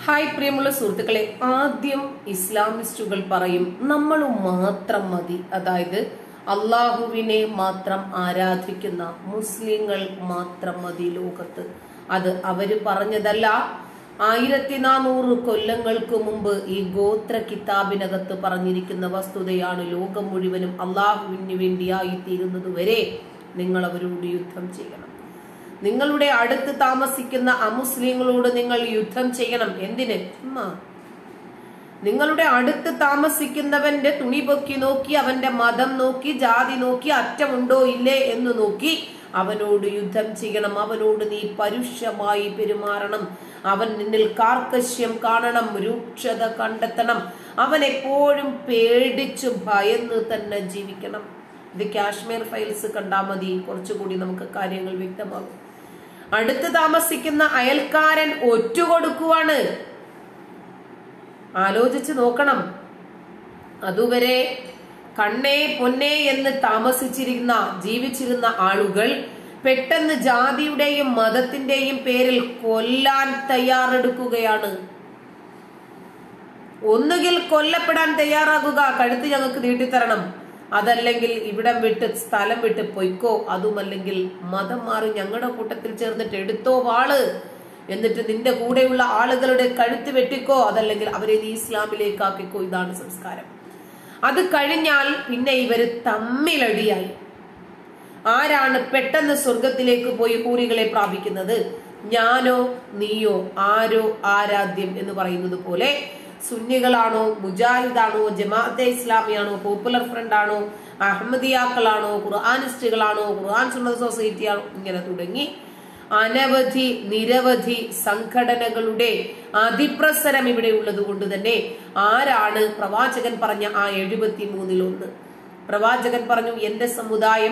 Hi പ്രിയമുള്ള സുഹൃത്തുക്കളെ, ആദ്യം ഇസ്ലാമിസ്റ്റുകൾ പറയും നമ്മൾ മാത്രം മതി, അതായത് അള്ളാഹുവിനെ മാത്രം ആരാധിക്കുന്ന മുസ്ലിങ്ങൾ മാത്രം മതി ലോകത്ത്. അത് അവര് പറഞ്ഞതല്ല. 1400 കൊല്ലങ്ങൾക്ക് മുമ്പ് ഈ ഗോത്ര കിതാബിനകത്ത് പറഞ്ഞിരിക്കുന്ന വസ്തുതയാണ്. ലോകം മുഴുവനും അള്ളാഹുവിന് വേണ്ടിയായി തീരുന്നത് വരെ നിങ്ങൾ അവരോട് യുദ്ധം ചെയ്യണം. നിങ്ങളുടെ അടുത്ത് താമസിക്കുന്ന അമുസ്ലിങ്ങളോട് നിങ്ങൾ യുദ്ധം ചെയ്യണം. എന്തിന്? നിങ്ങളുടെ അടുത്ത് താമസിക്കുന്നവന്റെ തുണി പൊക്കി നോക്കി, അവന്റെ മതം നോക്കി, ജാതി നോക്കി, അറ്റമുണ്ടോ ഇല്ലേ എന്ന് നോക്കി അവനോട് യുദ്ധം ചെയ്യണം. അവനോട് നീ പരുഷമായി പെരുമാറണം. അവൻ നിന്നിൽ കാർക്കശ്യം കാണണം, രൂക്ഷത കണ്ടെത്തണം. അവൻ എപ്പോഴും പേടിച്ചു ഭയന്ന് തന്നെ ജീവിക്കണം. ഇത് കാശ്മീർ ഫയൽസ് കണ്ടാൽ മതി, കുറച്ചുകൂടി നമുക്ക് കാര്യങ്ങൾ വ്യക്തമാകും. അടുത്ത് താമസിക്കുന്ന അയൽക്കാരൻ ഒറ്റുകൊടുക്കുവാണ്. ആലോചിച്ച് നോക്കണം. അതുവരെ കണ്ണേ പൊന്നേ എന്ന് ജീവിച്ചിരുന്ന ആളുകൾ പെട്ടെന്ന് ജാതിയുടെയും മതത്തിന്റെയും പേരിൽ കൊല്ലാൻ തയ്യാറെടുക്കുകയാണ്. ഒന്നുകിൽ കൊല്ലപ്പെടാൻ തയ്യാറാകുക, കഴുത്ത് ഞങ്ങൾക്ക് നീട്ടിത്തരണം, അതല്ലെങ്കിൽ ഇവിടം വിട്ട് സ്ഥലം വിട്ട് പൊയ്ക്കോ, അതുമല്ലെങ്കിൽ മതം മാറി ഞങ്ങളുടെ കൂട്ടത്തിൽ ചേർന്നിട്ട് എടുത്തോ വാള്, എന്നിട്ട് നിന്റെ കൂടെയുള്ള ആളുകളുടെ കഴുത്ത് വെട്ടിക്കോ, അതല്ലെങ്കിൽ അവരെ നീ ഇസ്ലാമിലേക്ക് ആക്കിക്കോ. ഇതാണ് സംസ്കാരം. അത് കഴിഞ്ഞാൽ പിന്നെ ഇവര് തമ്മിലടിയായി. ആരാണ് പെട്ടെന്ന് സ്വർഗത്തിലേക്ക് പോയി ഹൂറികളെ പ്രാപിക്കുന്നത്? ഞാനോ നീയോ, ആരോ ആരാധ്യം എന്ന് പറയുന്നത് പോലെ സുന്നികളാണോ, മുജാഹിദാണോ, ജമാഅത്തെ ഇസ്ലാമിയാണോ, പോപ്പുലർ ഫ്രണ്ട് ആണോ, അഹമ്മദിയാക്കളാണോ, ഖുർആനിസ്റ്റുകളാണോ, ഖുർആൻ സുന്നത്ത് സൊസൈറ്റി ആണോ, ഇങ്ങനെ തുടങ്ങി നിരവധി സംഘടനകളുടെ അതിപ്രസരം ഇവിടെ ഉള്ളത് കൊണ്ട് തന്നെ ആരാണ് പ്രവാചകൻ പറഞ്ഞ ആ 73-1? പ്രവാചകൻ പറഞ്ഞു, എന്റെ സമുദായം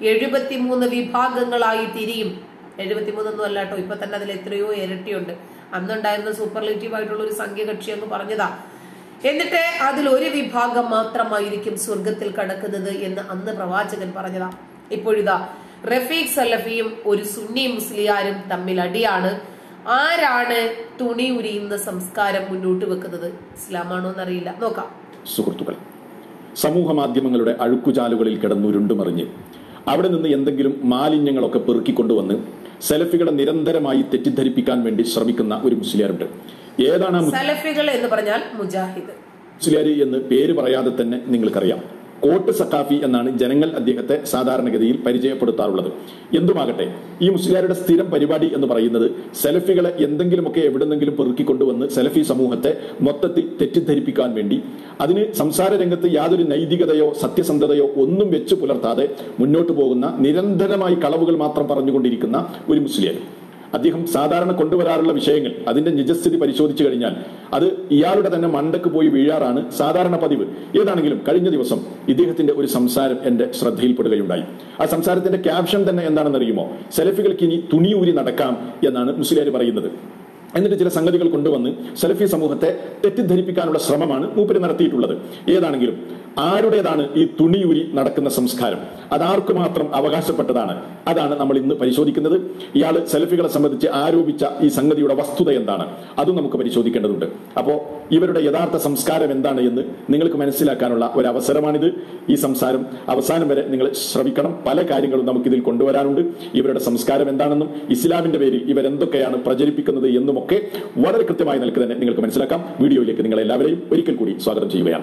73 വിഭാഗങ്ങളായി തിരിയും. 73 അല്ല കേട്ടോ, ഇപ്പൊ തന്നെ അതിൽ എത്രയോ ഇരട്ടിയുണ്ട്. അന്നുണ്ടായിരുന്ന സൂപ്പർലേറ്റീവ് ആയിട്ടുള്ള ഒരു സംഖ്യകക്ഷി അങ്ങ് പറഞ്ഞതാ. എന്നിട്ട് അതിൽ ഒരു വിഭാഗം മാത്രമായിരിക്കും സ്വർഗത്തിൽ കടക്കുന്നത് എന്ന് അന്ന് പ്രവാചകൻ പറഞ്ഞതാ. ഇപ്പോഴിതാ റഫീഖ് സലഫിയും ഒരു സുന്നി മുസ്ലിയാരും തമ്മിൽ അടിയാണ്. ആരാണ് തുണി ഉരിയുന്ന സംസ്കാരം മുന്നോട്ട് വെക്കുന്നത്? ഇസ്ലാമാണോ എന്നറിയില്ല, നോക്കാം. സുഹൃത്തുക്കൾ, സമൂഹ മാധ്യമങ്ങളുടെ അഴുക്കുചാലുകളിൽ കിടന്നുരുണ്ടുമറിഞ്ഞ് അവിടെ നിന്ന് എന്തെങ്കിലും മാലിന്യങ്ങളൊക്കെ പെറുക്കിക്കൊണ്ടുവന്ന് സലഫികളെ നിരന്തരമായി തെറ്റിദ്ധരിപ്പിക്കാൻ വേണ്ടി ശ്രമിക്കുന്ന ഒരു മുസ്ലിയാരുണ്ട്. ഏതാണ് സലഫികൾ എന്ന് പറഞ്ഞാൽ? മുജാഹിദ് മുസ്ലിയാർ എന്ന് പേര് പറയാതെ തന്നെ നിങ്ങൾക്കറിയാം. കോട്ട് സഖാഫി എന്നാണ് ജനങ്ങൾ അദ്ദേഹത്തെ സാധാരണഗതിയിൽ പരിചയപ്പെടുത്താറുള്ളത്. എന്തുമാകട്ടെ, ഈ മുസ്ലിയാരുടെ സ്ഥിരം പരിപാടി എന്ന് പറയുന്നത് സലഫികളെ എന്തെങ്കിലുമൊക്കെ എവിടെന്നെങ്കിലും പെറുക്കിക്കൊണ്ടുവന്ന് സലഫി സമൂഹത്തെ മൊത്തത്തിൽ തെറ്റിദ്ധരിപ്പിക്കാൻ വേണ്ടി, അതിന് സംസാര രംഗത്ത് യാതൊരു നൈതികതയോ സത്യസന്ധതയോ ഒന്നും വെച്ചു പുലർത്താതെ മുന്നോട്ട് പോകുന്ന, നിരന്തരമായി കളവുകൾ മാത്രം പറഞ്ഞുകൊണ്ടിരിക്കുന്ന ഒരു മുസ്ലിയാർ. അദ്ദേഹം സാധാരണ കൊണ്ടുവരാറുള്ള വിഷയങ്ങൾ, അതിന്റെ നിജസ്ഥിതി പരിശോധിച്ചു കഴിഞ്ഞാൽ അത് ഇയാളുടെ തന്നെ മണ്ടക്ക് പോയി വീഴാറാണ് സാധാരണ പതിവ്. ഏതാണെങ്കിലും കഴിഞ്ഞ ദിവസം ഇദ്ദേഹത്തിന്റെ ഒരു സംസാരം എന്റെ ശ്രദ്ധയിൽപ്പെടുകയുണ്ടായി. ആ സംസാരത്തിന്റെ ക്യാപ്ഷൻ തന്നെ എന്താണെന്ന് അറിയുമോ? സലഫികൾക്ക് ഇനി തുണിയൂരി നടക്കാം എന്നാണ് മുസ്ലിയാർ പറയുന്നത്. എന്നിട്ട് ചില സംഗതികൾ കൊണ്ടുവന്ന് സലഫി സമൂഹത്തെ തെറ്റിദ്ധരിപ്പിക്കാനുള്ള ശ്രമമാണ് മൂപ്പര് നടത്തിയിട്ടുള്ളത്. ഏതാണെങ്കിലും ആരുടേതാണ് ഈ തുണിയൂരി നടക്കുന്ന സംസ്കാരം? അതാർക്കു മാത്രം അവകാശപ്പെട്ടതാണ്? അതാണ് നമ്മൾ ഇന്ന് പരിശോധിക്കുന്നത്. ഇയാൾ സലഫികളെ സംബന്ധിച്ച് ആരോപിച്ച ഈ സംഗതിയുടെ വസ്തുത എന്താണ്? അതും നമുക്ക് പരിശോധിക്കേണ്ടതുണ്ട്. അപ്പോൾ ഇവരുടെ യഥാർത്ഥ സംസ്കാരം എന്താണ് എന്ന് നിങ്ങൾക്ക് മനസ്സിലാക്കാനുള്ള ഒരു അവസരമാണിത്. ഈ സംസാരം അവസാനം വരെ നിങ്ങൾ ശ്രമിക്കണം. പല കാര്യങ്ങളും നമുക്കിതിൽ കൊണ്ടുവരാനുണ്ട്. ഇവരുടെ സംസ്കാരം എന്താണെന്നും ഇസ്ലാമിന്റെ പേരിൽ ഇവരെന്തൊക്കെയാണ് പ്രചരിപ്പിക്കുന്നത് എന്നും ഒക്കെ വളരെ കൃത്യമായി നിലക്ക് തന്നെ നിങ്ങൾക്ക് മനസ്സിലാക്കാം. വീഡിയോയിലേക്ക് നിങ്ങൾ എല്ലാവരെയും ഒരിക്കൽ കൂടി സ്വാഗതം ചെയ്യുകയാണ്.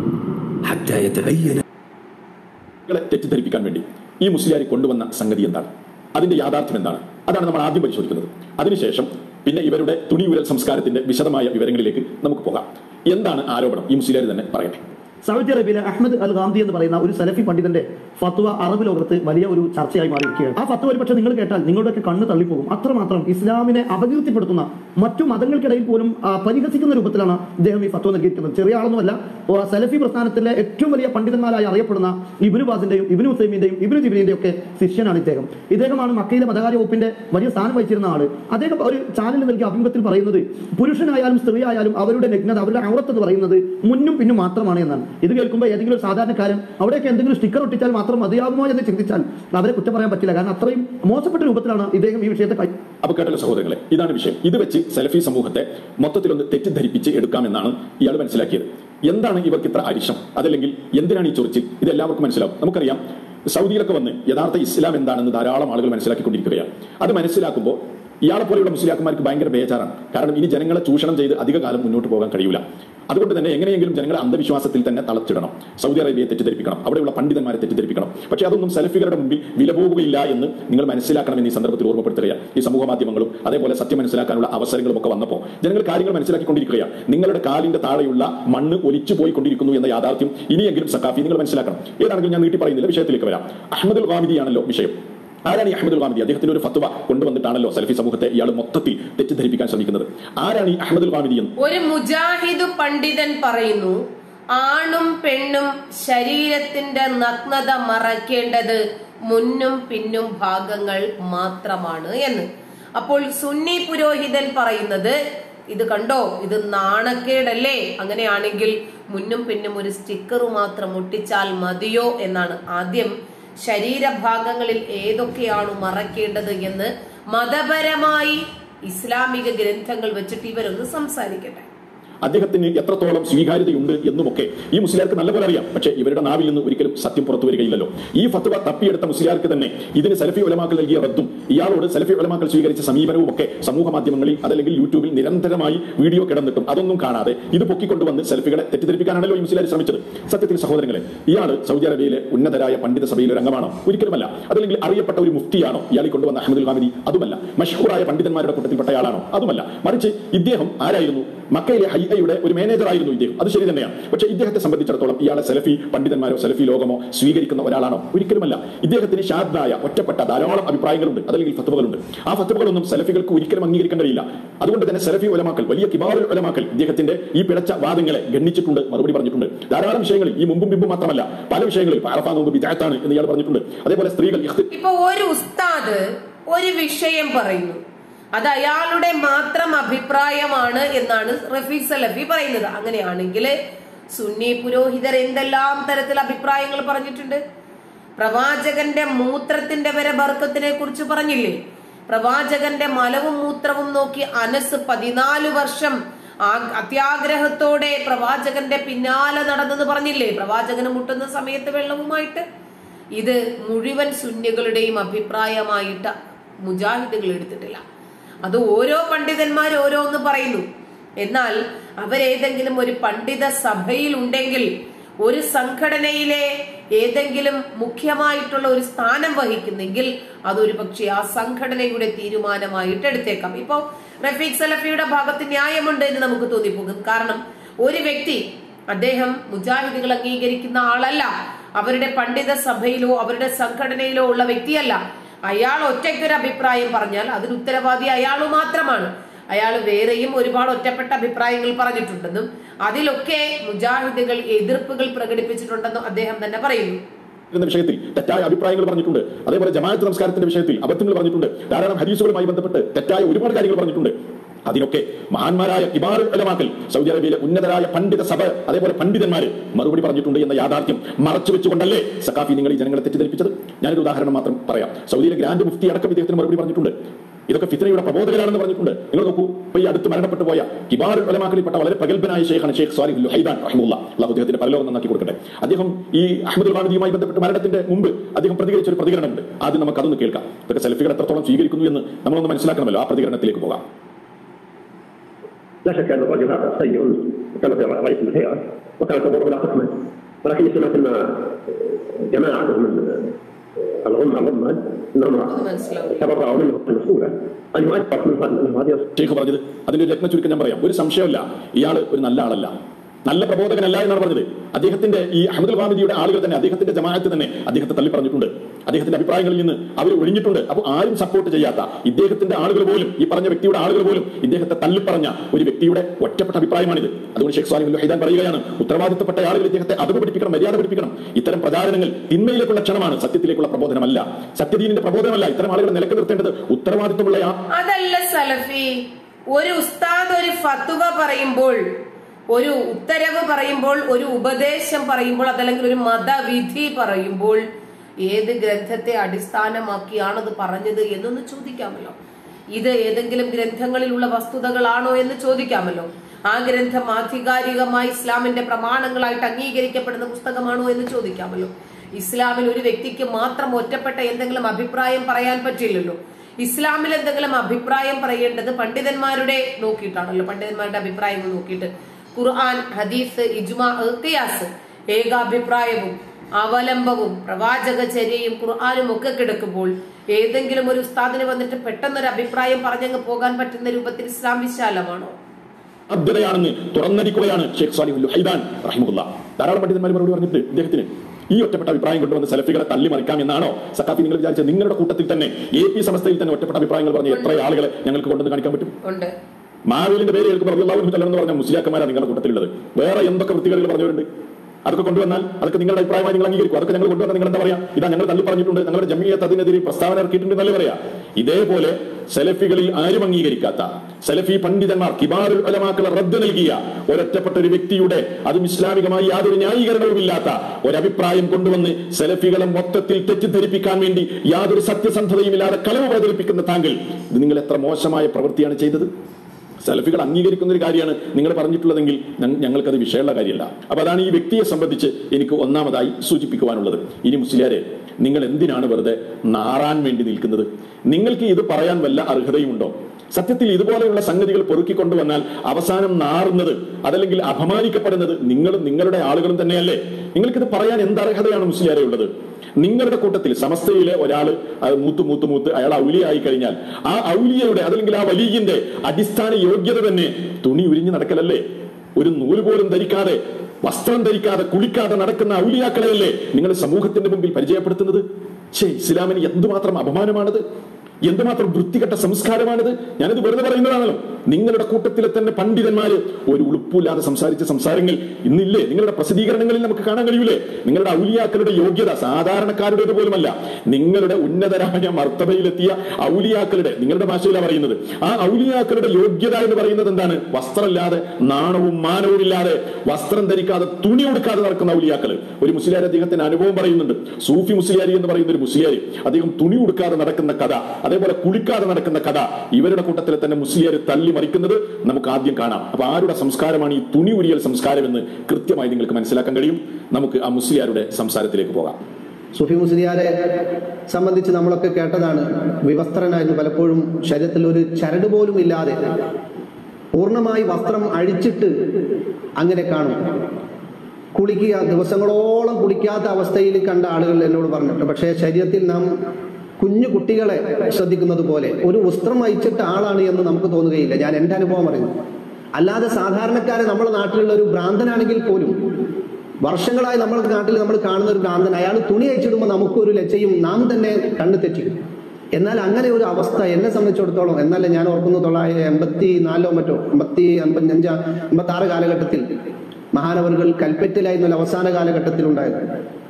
തെറ്റിദ്ധരിപ്പിക്കാൻ വേണ്ടി ഈ മുസ്ലിയാർ കൊണ്ടുവന്ന സംഗതി എന്താണ്? അതിന്റെ യാഥാർത്ഥ്യം എന്താണ്? അതാണ് നമ്മൾ ആദ്യം പരിശോധിക്കുന്നത്. അതിനുശേഷം പിന്നെ ഇവരുടെ തുണിയൂരൽ സംസ്കാരത്തിന്റെ വിശദമായ വിവരങ്ങളിലേക്ക് നമുക്ക് പോകാം. എന്താണ് ആരോപണം? ഈ മുസ്ലിയാർ തന്നെ പറയട്ടെ. സൗദി അറേബ്യയിലെ അഹമ്മദ് അൽ ഗാംദി എന്ന് പറയുന്ന ഒരു സലഫി പണ്ഡിതന്റെ ഫത്വ അറബ് ലോകത്ത് വലിയ ഒരു ചർച്ചയായി മാറിയിരിക്കുകയാണ്. ആ ഫത്വ ഒരു പക്ഷേ നിങ്ങൾ കേട്ടാൽ നിങ്ങളുടെയൊക്കെ കണ്ണ് തള്ളിപ്പോകും. അത്രമാത്രം ഇസ്ലാമിനെ അപകീർത്തിപ്പെടുത്തുന്ന, മറ്റു മതങ്ങൾക്കിടയിൽ പോലും പരിഹസിക്കുന്ന രൂപത്തിലാണ് ഇദ്ദേഹം ഈ ഫത്വ നൽകിയിരിക്കുന്നത്. ചെറിയ ആളൊന്നുമല്ല. സലഫി പ്രസ്ഥാനത്തിലെ ഏറ്റവും വലിയ പണ്ഡിതന്മാരായി അറിയപ്പെടുന്ന ഇബ്നു ബാസിന്റെയും ഇബ്നു ഉസൈമിന്റെയും ഇബ്നു ജിബ്രീന്റെയും ഒക്കെ ശിഷ്യനാണ് ഇദ്ദേഹം. ഇദ്ദേഹമാണ് മക്കയിലെ മതകാര്യ വകുപ്പിന്റെ വലിയ സ്ഥാനം വഹിച്ചിരുന്ന ആള്. അദ്ദേഹം ഒരു ചാനലിൽ നൽകിയ അഭിമുഖത്തിൽ പറയുന്നത് പുരുഷനായാലും സ്ത്രീ ആയാലും അവരുടെ നഗ്നത, അവരുടെ ഔറത്ത് എന്ന് പറയുന്നത് മുന്നും പിന്നും മാത്രമാണ് എന്നാണ്. ഇത് കേൾക്കുമ്പോൾ ഏതെങ്കിലും ഒരു സാധാരണക്കാരൻ അവിടെയൊക്കെ എന്തെങ്കിലും സ്റ്റിക്കർ ഒട്ടിച്ചാൽ മാത്രം മതിയാകുമോ എന്ന് ചിന്തിച്ചാൽ അവരെ കുറ്റം പറയാൻ പറ്റില്ല. കാരണം അത്രയും മോശപ്പെട്ട രൂപത്തിലാണ് ഇദ്ദേഹം ഈ വിഷയത്തെ അപ്പൊ കേട്ടല്ലോ സഹോദരങ്ങളെ, ഇതാണ് വിഷയം. ഇത് വെച്ച് സലഫി സമൂഹത്തെ മൊത്തത്തിലൊന്ന് തെറ്റിദ്ധരിപ്പിച്ച് എടുക്കാമെന്നാണ് ഇയാൾ മനസ്സിലാക്കിയത്. എന്താണ് ഇവർക്ക് ഇത്ര അരിശം, അതല്ലെങ്കിൽ എന്തിനാണ് ഈ ചൊറിച്ചിൽ? ഇത് എല്ലാവർക്കും മനസ്സിലാവും. നമുക്കറിയാം, സൗദിയിലൊക്കെ വന്ന് യഥാർത്ഥ ഇസ്ലാം എന്താണെന്ന് ധാരാളം ആളുകൾ മനസ്സിലാക്കിക്കൊണ്ടിരിക്കുകയാണ്. അത് മനസ്സിലാക്കുമ്പോൾ ഇയാളെ പോലെയുള്ള മുസ്ലിയാക്കന്മാർക്ക് ഭയങ്കര ബേജാറാണ്. കാരണം ഇനി ജനങ്ങളെ ചൂഷണം ചെയ്ത് അധിക കാലം മുന്നോട്ട് പോകാൻ കഴിയില്ല. അതുകൊണ്ട് തന്നെ എങ്ങനെയെങ്കിലും ജനങ്ങളെ അന്ധവിശ്വാസത്തിൽ തന്നെ തളച്ചിടണം, സൗദി അറേബ്യയെ തെറ്റിദ്ധരിപ്പിക്കണം, അവിടെയുള്ള പണ്ഡിതന്മാരെ തെറ്റിദ്ധരിപ്പിക്കണം. പക്ഷേ അതൊന്നും സലഫികളുടെ മുമ്പിൽ വില പോകുകയില്ല എന്ന് നിങ്ങൾ മനസ്സിലാക്കണമെന്ന് ഈ സന്ദർഭത്തിൽ ഓർമ്മപ്പെടുത്തുകയാണ്. ഈ സമൂഹ മാധ്യമങ്ങളും അതേപോലെ സത്യം മനസ്സിലാക്കാനുള്ള അവസരങ്ങളും ഒക്കെ വന്നപ്പോൾ ജനങ്ങൾ കാര്യങ്ങൾ മനസ്സിലാക്കിക്കൊണ്ടിരിക്കുകയാണ്. നിങ്ങളുടെ കാലിന്റെ താഴെയുള്ള മണ്ണ് ഒലിച്ചു പോയിക്കൊണ്ടിരിക്കുന്നു എന്ന യാഥാർത്ഥ്യം ഇനിയെങ്കിലും സഖാഫി നിങ്ങൾ മനസ്സിലാക്കണം. ഏതാണെങ്കിലും ഞാൻ നീട്ടി പറയുന്നില്ല, വിഷയത്തിലേക്ക് വരാം. അഹ്മദുൽ ഖാമിദിയാണല്ലോ വിഷയം. ആരാണ് ഈ അഹ്മദുൽ ഖാമിദി? അദ്ദേഹത്തിന്റെ ഒരു ഫത്വ കൊണ്ടുവന്നിട്ടാണല്ലോ സലഫി സമൂഹത്തെ ഇയാൾ മൊത്തത്തിൽ തെറ്റിദ്ധരിപ്പിക്കാൻ ശ്രമിക്കുന്നത്. ആരാണ് ഈ അഹ്മദുൽ ഖാമിദി എന്ന്? ഒരു മുജാഹിദ് പണ്ഡിതൻ പറയുന്നു, ആണും പെണ്ണും ശരീരത്തിന്റെ നഗ്നത മറയ്ക്കേണ്ടത് മുന്നും പിന്നും ഭാഗങ്ങൾ മാത്രമാണ് എന്ന്. അപ്പോൾ സുന്നി പുരോഹിതൻ പറയുന്നത്, ഇത് കണ്ടോ, ഇത് നാണക്കേടല്ലേ, അങ്ങനെയാണെങ്കിൽ മുന്നും പിന്നും ഒരു സ്റ്റിക്കർ മാത്രം ഒട്ടിച്ചാൽ മതിയോ എന്നാണ്. ആദ്യം ശരീരഭാഗങ്ങളിൽ ഏതൊക്കെയാണ് മറക്കേണ്ടത് എന്ന് മതപരമായി ഇസ്ലാമിക ഗ്രന്ഥങ്ങൾ വെച്ചിട്ട് ഇവരൊന്ന് സംസാരിക്കട്ടെ. അദ്ദേഹത്തിന് എത്രത്തോളം സ്വീകാര്യതയുണ്ട് എന്നുമൊക്കെ ഈ മുസ്ലിയാർക്ക് നല്ലപോലെ അറിയാം. പക്ഷേ ഇവരുടെ നാവിൽ നിന്ന് ഒരിക്കലും സത്യം പുറത്തു വരികയില്ലല്ലോ. ഈ ഫത്വ തപ്പിയെടുത്ത മുസ്ലിയാർക്ക് തന്നെ ഇതിന് സലഫി ഉലമാക്കൾ നൽകിയ റദ്ദും ഇയാളോട് സലഫി ഉലമാക്കൾ സ്വീകരിച്ച സമീപനവും ഒക്കെ സമൂഹ മാധ്യമങ്ങളിൽ അതല്ലെങ്കിൽ യൂട്യൂബിൽ നിരന്തരമായി വീഡിയോ കിടന്നിട്ടും അതൊന്നും കാണാതെ ഇത് പൊക്കിക്കൊണ്ടുവന്ന് സലഫികളെ തെറ്റിദ്ധരിപ്പിക്കാനാണല്ലോ ഈ മുസ്ലിയാർ ശ്രമിച്ചത്. സത്യത്തിൽ സഹോദരങ്ങളെ, ഇയാൾ സൗദി അറേബ്യയിലെ ഉന്നതരായ പണ്ഡിത സഭയിലെ ഒരു അംഗമാണോ? ഒരിക്കലുമല്ല. അതല്ലെങ്കിൽ അറിയപ്പെട്ട ഒരു മുഫ്തിയാണോ ഇയാളെ കൊണ്ടുവന്ന അഹ്മദുൽ ഖാമിദി? അതുമല്ല. മഷ്ഹൂറായ പണ്ഡിതന്മാരുടെ കൂട്ടത്തിൽപ്പെട്ട ആളാണോ? അതുമല്ല. മറിച്ച് ഇദ്ദേഹം ആരായിരുന്നു? മക്കയിലെ ഹൈഅയുടെ ഒരു മാനേജർ ആയിരുന്നു ഇദ്ദേഹം. അത് ശരി തന്നെയാണ്. പക്ഷേ ഇദ്ദേഹത്തെ സംബന്ധിച്ചിടത്തോളം ഇയാളെ സലഫി പണ്ഡിതന്മാരോ സലഫി ലോകമോ സ്വീകരിക്കുന്ന ഒരാളാണോ? ഒരിക്കലുമല്ല. ഇദ്ദേഹത്തിന് ഷാദ്ദായ ഒറ്റപ്പെട്ട ധാരാളം അഭിപ്രായങ്ങളുണ്ട്, അതല്ലെങ്കിൽ ഫത്വകളുണ്ട്. ആ ഫത്വകളൊന്നും സലഫികൾക്ക് ഒരിക്കലും അംഗീകരിക്കാൻ കഴിയില്ല. അതുകൊണ്ട് തന്നെ സലഫി ഉലമാക്കൾ, വലിയ കിബാറുൽ ഉലമാക്കൾ ഇദ്ദേഹത്തിന്റെ ഈ പിഴച്ച വാദങ്ങളെ ഗണ്ണിച്ചിട്ടുണ്ട്, മറുപടി പറഞ്ഞിട്ടുണ്ട്. ധാരാളം വിഷയങ്ങളിൽ, ഈ മുമ്പും പിമ്പും മാത്രമല്ല, പല വിഷയങ്ങളിൽ അറഫാ നോമ്പ് ബിദ്അത്താണ് എന്ന് ഇയാൾ പറഞ്ഞിട്ടുണ്ട്. അതേപോലെ സ്ത്രീകൾ ഇപ്പൊ ഒരു ഉസ്താദ് ഒരു വിഷയം പറയുന്നു, അത് അയാളുടെ മാത്രം അഭിപ്രായമാണ് എന്നാണ് റഫീഖ് സലഫി പറയുന്നത്. അങ്ങനെയാണെങ്കിൽ സുന്നി പുരോഹിതർ എന്തെല്ലാം തരത്തിൽ അഭിപ്രായങ്ങൾ പറഞ്ഞിട്ടുണ്ട്. പ്രവാചകന്റെ മൂത്രത്തിന്റെ വരെ ബർക്കത്തിനെ കുറിച്ച് പറഞ്ഞില്ലേ? പ്രവാചകന്റെ മലവും മൂത്രവും നോക്കി അനസ് 14 വർഷം അത്യാഗ്രഹത്തോടെ പ്രവാചകന്റെ പിന്നാലെ നടന്നെന്ന് പറഞ്ഞില്ലേ? പ്രവാചകന് മുട്ടുന്ന സമയത്ത് വെള്ളവുമായിട്ട്. ഇത് മുഴുവൻ സുന്നികളുടെയും അഭിപ്രായമായിട്ട് മുജാഹിദുകൾ എടുത്തിട്ടില്ല. അത് ഓരോ പണ്ഡിതന്മാർ ഓരോന്ന് പറയുന്നു. എന്നാൽ അവരേതെങ്കിലും ഒരു പണ്ഡിത സഭയിൽ ഉണ്ടെങ്കിൽ, ഒരു സംഘടനയിലെ ഏതെങ്കിലും മുഖ്യമായിട്ടുള്ള ഒരു സ്ഥാനം വഹിക്കുന്നെങ്കിൽ അതൊരു പക്ഷേ ആ സംഘടനയുടെ തീരുമാനമായിട്ട് എടുത്തേക്കാം. ഇപ്പോ റഫീഖ് സലഫിയുടെ ഭാഗത്ത് ന്യായമുണ്ട് എന്ന് നമുക്ക് തോന്നിപ്പോകും. കാരണം ഒരു വ്യക്തി, അദ്ദേഹം മുജാഹിദുകൾ അംഗീകരിക്കുന്ന ആളല്ല, അവരുടെ പണ്ഡിത സഭയിലോ അവരുടെ സംഘടനയിലോ ഉള്ള വ്യക്തിയല്ല. അയാൾ ഒറ്റയ്ക്കൊരു അഭിപ്രായം പറഞ്ഞാൽ അതിന് ഉത്തരവാദി അയാൾ മാത്രമാണ്. അയാൾ വേറെയും ഒരുപാട് ഒറ്റപ്പെട്ട അഭിപ്രായങ്ങൾ പറഞ്ഞിട്ടുണ്ടെന്നും അതിലൊക്കെ മുജാഹിദുകൾ എതിർപ്പുകൾ പ്രകടിപ്പിച്ചിട്ടുണ്ടെന്നും അദ്ദേഹം തന്നെ പറയുന്നു. വിഷയത്തിൽ തെറ്റായ അഭിപ്രായങ്ങൾ പറഞ്ഞിട്ടുണ്ട്. അതേപോലെ ജമാഅത്ത് നമസ്കാരത്തിന്റെ വിഷയത്തിൽ അബദ്ധങ്ങൾ പറഞ്ഞിട്ടുണ്ട്. ധാരാളം ഹദീസുകളുമായി ബന്ധപ്പെട്ട് തെറ്റായ ഒരുപാട് കാര്യങ്ങൾ പറഞ്ഞിട്ടുണ്ട്. അതിനൊക്കെ മഹാന്മാരായ കിബാറുൽ ഉലമാക്കൾ, സൗദി അറേബ്യയിലെ ഉന്നതരായ പണ്ഡിത സഭ, അതേപോലെ പണ്ഡിതന്മാര് മറുപടി പറഞ്ഞിട്ടുണ്ട് എന്ന യാഥാർത്ഥ്യം മറച്ചു വെച്ചുകൊണ്ടല്ലേ സഖാഫി നിങ്ങൾ ഈ ജനങ്ങളെ തെറ്റിദ്ധരിപ്പിച്ചത്? ഞാനൊരു ഉദാഹരണം മാത്രം പറയാം. സൗദിയിലെ ഗ്രാൻഡ് മുഫ്തി അടക്കം ഇദ്ദേഹത്തിന് മറുപടി പറഞ്ഞിട്ടുണ്ട്. ഇതൊക്കെ ഫിത്നയുടെ പ്രബോധകരാണെന്ന് പറഞ്ഞിട്ടുണ്ട്. നിങ്ങൾ നോക്കൂ, ഇപ്പൊ ഈ അടുത്ത് മരണപ്പെട്ടു പോയ കിബാറുൽ ഉലമാക്കളിൽപ്പെട്ട വളരെ പ്രഗത്ഭനായ ഷെയ്ഖാണ് ഷെയ്ഖ് സ്വാലിഹ് അൽ ഹൈദാൻ റഹിമഹുല്ലാഹ്. അല്ലാഹു അദ്ദേഹത്തിന്റെ പരലോകം നന്നാക്കി കൊടുക്കട്ടെ. അദ്ദേഹം ഈ അഹ്മദുൽ ഖാമിദിയുമായി ബന്ധപ്പെട്ട് മരണത്തിന്റെ മുമ്പ് അദ്ദേഹം പ്രതികരിച്ച ഒരു പ്രതികരണമുണ്ട്. ആദ്യം നമുക്ക് അതൊന്ന് കേൾക്കാം. ഇതൊക്കെ സലഫികൾ എത്രത്തോളം സ്വീകരിക്കുന്നു എന്ന് നമ്മളൊന്ന് മനസ്സിലാക്കണമല്ലോ. ആ പ്രതികരണത്തിലേക്ക് പോകാം. لا شك أن الرجل هذا سيء، وكان في رئيس الهيئة وكان تمر بلا حكمه، ولكن سمعت أن جماعة من الغمة أنهم تبرعوا منه المسؤولة أن يؤثر من هذه. ഷെയ്ഖ് പറഞ്ഞത് അതിന്റെ രത്ന ചുരുക്കം ഞാൻ പറയാം. ഒരു സംശയമില്ല, ഇയാൾ ഒരു നല്ല ആളല്ല, നല്ല പ്രബോധകനല്ല എന്നാണ് പറഞ്ഞത്. അദ്ദേഹത്തിന്റെ ഈ അഹ്മദുൽ ഖാമിദിയുടെ ആളുകൾ തന്നെ, അദ്ദേഹത്തിന്റെ ജമാഅത്ത് തന്നെ അദ്ദേഹത്തെ തള്ളി പറഞ്ഞിട്ടുണ്ട്. അദ്ദേഹത്തിന്റെ അഭിപ്രായങ്ങളിൽ നിന്ന് അവർ ഒഴിഞ്ഞിട്ടുണ്ട്. അപ്പോൾ ആരും സപ്പോർട്ട് ചെയ്യാത്ത ഇദ്ദേഹത്തിന്റെ ആളുകൾ പോലും, ഈ പറഞ്ഞ വ്യക്തിയുടെ ആളുകൾ പോലും ഇദ്ദേഹത്തെ തള്ളിപ്പറഞ്ഞ ഒരു വ്യക്തിയുടെ ഒറ്റപ്പെട്ട അഭിപ്രായമാണിത്. അതുകൊണ്ട് ഷെയ്ഖ് സ്വാലിഹ് അൽ ഹൈദാൻ പറയുകയാണ്, ഉത്തരവാദിത്തപ്പെട്ട ആളുകൾ ഇദ്ദേഹത്തെ അതവ് പഠിപ്പിക്കണം, മര്യാദ പഠിപ്പിക്കണം. ഇത്തരം പ്രചാരണങ്ങൾ തിന്മയിലേക്കുള്ള ക്ഷണമാണ്, സത്യത്തിലേക്കുള്ള പ്രബോധനമല്ല, സത്യദീനിന്റെ പ്രബോധനമല്ല. ഇത്തരം ആളുകളെ നിലക്ക് നിർത്തേണ്ടത് ഉത്തരവാദിത്തമുള്ള അതല്ല സലഫി. ഒരു ഉസ്താദ് ഒരു ഫത്വ പറയുമ്പോൾ ഒരു ഉത്തരവ് പറയുമ്പോൾ, ഒരു ഉപദേശം പറയുമ്പോൾ, അതല്ലെങ്കിൽ ഒരു മതവിധി പറയുമ്പോൾ ഏത് ഗ്രന്ഥത്തെ അടിസ്ഥാനമാക്കിയാണത് പറഞ്ഞത് എന്നൊന്ന് ചോദിക്കാമല്ലോ. ഇത് ഏതെങ്കിലും ഗ്രന്ഥങ്ങളിലുള്ള വസ്തുതകളാണോ എന്ന് ചോദിക്കാമല്ലോ. ആ ഗ്രന്ഥം ആധികാരികമായി ഇസ്ലാമിന്റെ പ്രമാണങ്ങളായിട്ട് അംഗീകരിക്കപ്പെടുന്ന പുസ്തകമാണോ എന്ന് ചോദിക്കാമല്ലോ. ഇസ്ലാമിൽ ഒരു വ്യക്തിക്ക് മാത്രം ഒറ്റപ്പെട്ട എന്തെങ്കിലും അഭിപ്രായം പറയാൻ പറ്റില്ലല്ലോ. ഇസ്ലാമിൽ എന്തെങ്കിലും അഭിപ്രായം പറയേണ്ടത് പണ്ഡിതന്മാരുടെ നോക്കിയിട്ടാണല്ലോ, പണ്ഡിതന്മാരുടെ അഭിപ്രായങ്ങൾ നോക്കിയിട്ട്. ഖുർആൻ, ഹദീസ്, ഇജ്മാ, ഖിയാസ്, ഏകാഭിപ്രായവും അവലംബവും പ്രവാചകചര്യയും ഖുർആനും ഒക്കെ കിടക്കുമ്പോൾ ഏതെങ്കിലും ഒരു ഉസ്താദിന് വന്നിട്ട് പെട്ടെന്നൊരു അഭിപ്രായം പറഞ്ഞങ്ങ് പോകാൻ പറ്റുന്ന രൂപത്തിൽ ഇസ്ലാം വിശാലമാണോ? അദ്ഭുതയാണെന്ന് തുറന്നടിക്കുകയാണ് ഷെയ്ഖ് സാലിഹ് അൽ ഹൈദാൻ റഹിമഹുല്ലാ. ധാരാളം പണ്ഡിതന്മാർ മറുപടി പറഞ്ഞിട്ട് ഇദ്ദേഹത്തിന് ഈ ഒറ്റപ്പെട്ട അഭിപ്രായം കൊണ്ടുവന്ന് സലഫികളെ തള്ളിമറിക്കാം എന്നാണോ സഖാഫി നിങ്ങൾ വിചാരിച്ചത്? നിങ്ങളുടെ കൂട്ടത്തിൽ തന്നെ AP സമസ്തയിൽ തന്നെ ഒറ്റപ്പെട്ട അഭിപ്രായങ്ങൾ പറഞ്ഞ് എത്ര ആളുകളെ ഞങ്ങൾക്ക് കൊണ്ടുവന്ന് കാണിക്കാൻ പറ്റും? മാവേലിന്റെ പേര് കേൾക്കുമ്പോൾ റളിയല്ലാഹു അൻഹു എന്ന് പറഞ്ഞ മുസ്ലിയാക്കന്മാരാണ് നിങ്ങളുടെ കൂട്ടത്തിലുള്ളത്. വേറെ എന്തൊക്കെ വൃത്തികളിൽ പറഞ്ഞവരുണ്ട്. അതൊക്കെ കൊണ്ടുവന്നാൽ അതൊക്കെ നിങ്ങളുടെ അഭിപ്രായമായി നിങ്ങൾ അംഗീകരിക്കും. അതൊക്കെ ഞങ്ങൾ കൊണ്ടുവന്നാൽ നിങ്ങൾ എന്താ പറയാ? ഇതാ ഞങ്ങൾ തള്ളി പറഞ്ഞിട്ടുണ്ട്, ഞങ്ങളുടെ ജമിയത്ത് അതിനെതിരെ പ്രസ്താവന ഇറക്കിയിട്ടുണ്ട് എന്നല്ലേ പറയാ. ഇതേപോലെ സലഫികളിൽ ആരും അംഗീകരിക്കാത്ത സലഫി പണ്ഡിതന്മാർ കിബാറുൽ ഉലമാക്കളെ റദ്ദ് നൽകിയ ഒരൊറ്റപ്പെട്ട ഒരു വ്യക്തിയുടെ, അതും ഇസ്ലാമികമായി യാതൊരു ന്യായീകരണവുമില്ലാത്ത ഒരഭിപ്രായം കൊണ്ടുവന്ന് സലഫികളെ മൊത്തത്തിൽ തെറ്റിദ്ധരിപ്പിക്കാൻ വേണ്ടി യാതൊരു സത്യസന്ധതയുമില്ലാതെ കളവ് പ്രചരിപ്പിക്കുന്ന താങ്കൾ, ഇത് നിങ്ങൾ എത്ര മോശമായ പ്രവൃത്തിയാണ് ചെയ്തത്? സലഫികൾ അംഗീകരിക്കുന്ന ഒരു കാര്യമാണ് നിങ്ങൾ പറഞ്ഞിട്ടുള്ളതെങ്കിൽ ഞങ്ങൾക്കത് വിഷയമുള്ള കാര്യമല്ല. അപ്പൊ അതാണ് ഈ വ്യക്തിയെ സംബന്ധിച്ച് എനിക്ക് ഒന്നാമതായി സൂചിപ്പിക്കുവാനുള്ളത്. ഇനി മുസ്ലിയാരെ, നിങ്ങൾ എന്തിനാണ് വെറുതെ നാറാൻ വേണ്ടി നിൽക്കുന്നത്? നിങ്ങൾക്ക് ഇത് പറയാൻ വല്ല അർഹതയുമുണ്ടോ? സത്യത്തിൽ ഇതുപോലെയുള്ള സംഗതികൾ പൊറുക്കിക്കൊണ്ടുവന്നാൽ അവസാനം നാറുന്നത്, അതല്ലെങ്കിൽ അപമാനിക്കപ്പെടുന്നത് നിങ്ങളും നിങ്ങളുടെ ആളുകളും തന്നെയല്ലേ? നിങ്ങൾക്കിത് പറയാൻ എന്ത് അർഹതയാണ് മുസ്ലിയാരെ ഉള്ളത്? നിങ്ങളുടെ കൂട്ടത്തിൽ സമസ്തയിലെ ഒരാൾ മൂത്ത് അയാൾ ഔലിയായി കഴിഞ്ഞാൽ ആ ഔലിയയുടെ, അതല്ലെങ്കിൽ ആ വലിയന്റെ അടിസ്ഥാന യോഗ്യത തന്നെ തുണി ഉരിഞ്ഞു നടക്കലല്ലേ? ഒരു നൂല് പോലും ധരിക്കാതെ, വസ്ത്രം ധരിക്കാതെ, കുളിക്കാതെ നടക്കുന്ന ഔലിയാക്കളെയല്ലേ നിങ്ങൾ സമൂഹത്തിന്റെ മുമ്പിൽ പരിചയപ്പെടുത്തുന്നത്? ഇസ്ലാമിന് എന്തുമാത്രം അപമാനമാണത്, എന്തുമാത്രം വൃത്തികെട്ട സംസ്കാരമാണിത്. ഞാനിത് വെറുതെ പറയുന്നതാണല്ലോ. നിങ്ങളുടെ കൂട്ടത്തിലെ തന്നെ പണ്ഡിതന്മാര് ഒരു ഉളുപ്പില്ലാതെ സംസാരിച്ച സംസാരങ്ങൾ ഇന്നില്ലേ നിങ്ങളുടെ പ്രസിദ്ധീകരണങ്ങളിൽ നമുക്ക് കാണാൻ കഴിയൂലേ? നിങ്ങളുടെ ഔലിയാക്കളുടെ യോഗ്യത സാധാരണക്കാരുടെ പോലുമല്ല, നിങ്ങളുടെ ഉന്നതരായ മർത്തബയിലെത്തിയ ഔലിയാക്കളുടെ, നിങ്ങളുടെ ഭാഷയിലാണ് പറയുന്നത്, ആ ഔലിയാക്കളുടെ യോഗ്യത എന്ന് പറയുന്നത് എന്താണ്? വസ്ത്രമില്ലാതെ, നാണവും മാനവും ഇല്ലാതെ, വസ്ത്രം ധരിക്കാതെ, തുണി ഉടുക്കാതെ നടക്കുന്ന ഔലിയാക്കൾ. ഒരു മുസ്ലിയാർ അദ്ദേഹത്തിന് അനുഭവം പറയുന്നുണ്ട്. സൂഫി മുസ്ലിയാരി എന്ന് പറയുന്ന ഒരു മുസ്ലിയാർ, അദ്ദേഹം തുണി ഉടുക്കാതെ നടക്കുന്ന കഥ, അതേപോലെ കുളിക്കാതെ നടക്കുന്ന കഥ, ഇവരുടെ കൂട്ടത്തിലെ തന്നെ മുസ്ലിയാർ തള്ളി മറിക്കുന്നത് നമുക്ക് ആദ്യം കാണാം. അപ്പൊ ആരുടെ സംസ്കാരമാണ് ഈ തുണി ഉരിയൽ സംസ്കാരം എന്ന് കൃത്യമായി നിങ്ങൾക്ക് മനസ്സിലാക്കാൻ കഴിയും. നമുക്ക് ആ മുസ്ലിയാരുടെ സംസാരത്തിലേക്ക് പോകാം. സൂഫി മുസ്ലിയാരെ സംബന്ധിച്ച് നമ്മളൊക്കെ കേട്ടതാണ്, വിവസ്ത്രനായിരുന്നു. പലപ്പോഴും ശരീരത്തിൽ ഒരു ചരട് പോലും ഇല്ലാതെ പൂർണ്ണമായി വസ്ത്രം അഴിച്ചിട്ട് അങ്ങനെ കാണും. കുളിക്കുക, ദിവസങ്ങളോളം കുളിക്കാത്ത അവസ്ഥയിൽ കണ്ട ആളുകൾ എന്നോട് പറഞ്ഞിട്ട്. പക്ഷേ ശരീരത്തിൽ നാം കുഞ്ഞു കുട്ടികളെ ശ്രദ്ധിക്കുന്നത് പോലെ ഒരു വസ്ത്രം അയച്ചിട്ട ആളാണ് എന്ന് നമുക്ക് തോന്നുകയില്ല. ഞാൻ എൻ്റെ അനുഭവം പറയുന്നു. അല്ലാതെ സാധാരണക്കാരെ നമ്മുടെ നാട്ടിലുള്ള ഒരു ഭ്രാന്തനാണെങ്കിൽ പോലും, വർഷങ്ങളായി നമ്മുടെ നാട്ടിൽ നമ്മൾ കാണുന്ന ഒരു ഭ്രാന്തൻ, അയാൾ തുണി അയച്ചിടുമ്പോൾ നമുക്കൊരു ലജ്ജയും നാം തന്നെ കണ്ണു തെറ്റിക്കും. എന്നാൽ അങ്ങനെ ഒരു അവസ്ഥ എന്നെ സംബന്ധിച്ചിടത്തോളം, എന്നാലേ ഞാൻ ഓർക്കുന്നു 1984 മറ്റോ 55, 56 കാലഘട്ടത്തിൽ മഹാനവറുകൾ കൽപ്പറ്റയിലായിരുന്ന അവസാന കാലഘട്ടത്തിൽ ഉണ്ടായത്.